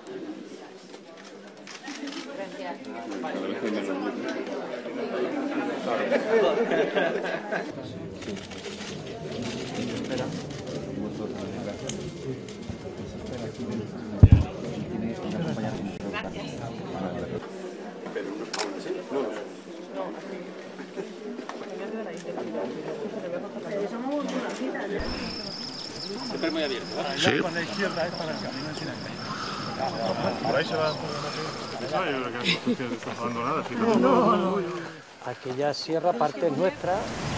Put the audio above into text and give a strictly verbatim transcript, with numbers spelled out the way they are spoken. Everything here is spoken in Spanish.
Siempre muy abierto. Sí. Por la izquierda es para el camino sin Por ahí se va. Yo creo que no está jugando nada. Aquella sierra parte nuestra.